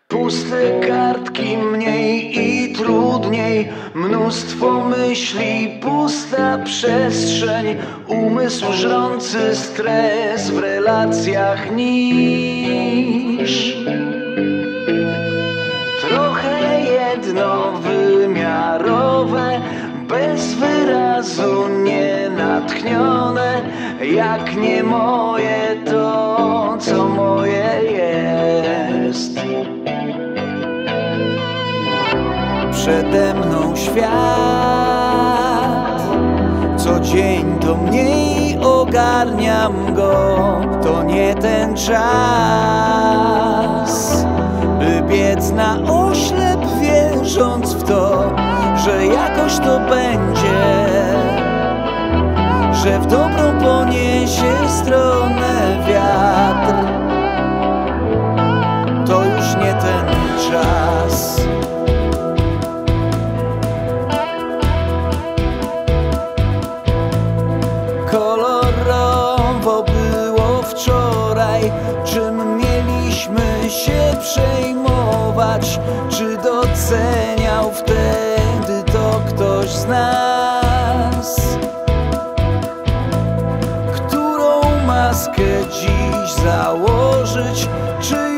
Puste kartki, mniej i trudniej, mnóstwo myśli, pusta przestrzeń, umysł żrący stres, w relacjach niż trochę jednowymiarowe, bez wyrazu, nienatchnione, jak nie moje to, co moje jest. Przede mną świat, co dzień to mniej ogarniam go. To nie ten czas, by biec na oślep, wierząc w to, że jakoś to będzie, że w dobrą poniesie stronę wiatr. To już nie ten czas. Kolorowo było wczoraj, czym mieliśmy się przejmować? Czy doceniał wtedy to ktoś z nas? Którą maskę dziś założyć? Czy